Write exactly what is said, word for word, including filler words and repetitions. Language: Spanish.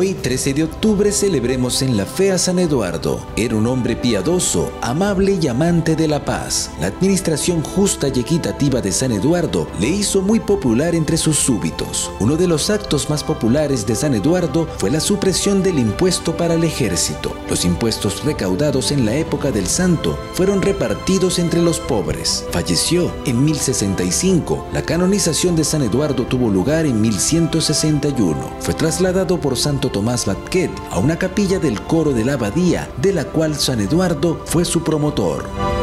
Hoy, trece de octubre, celebremos en la fe a San Eduardo. Era un hombre piadoso, amable y amante de la paz. La administración justa y equitativa de San Eduardo le hizo muy popular entre sus súbditos. Uno de los actos más populares de San Eduardo fue la supresión del impuesto para el ejército. Los impuestos recaudados en la época del santo fueron repartidos entre los pobres. Falleció en mil sesenta y cinco. La canonización de San Eduardo tuvo lugar en mil ciento sesenta y uno. Fue trasladado por Santo Tomás Batquet a una capilla del coro de la abadía, de la cual San Eduardo fue su promotor.